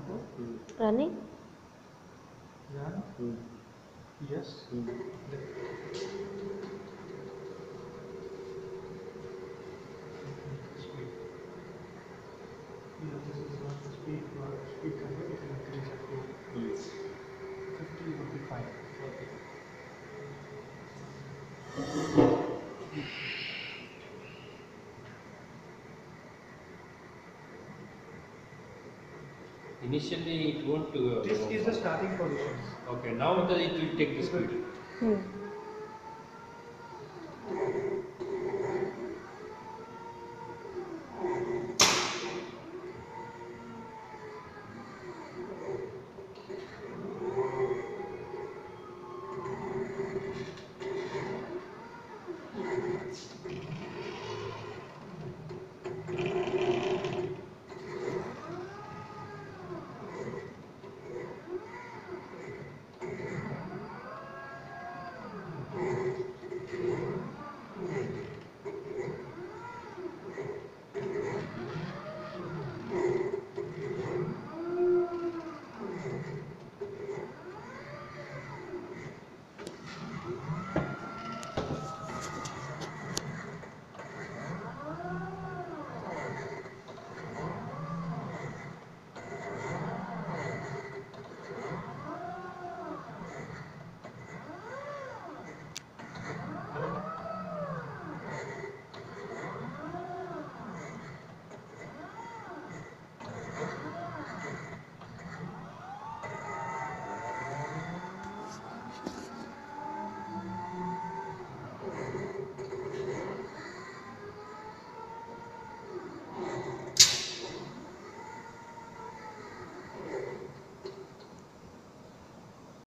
Running. Yeah. Yes. Speed. Yeah, this is not the speed. Speed control. You can increase it to 50 would be fine. Initially, it won't. This is the starting position. Okay, now it will take the speed. Hmm.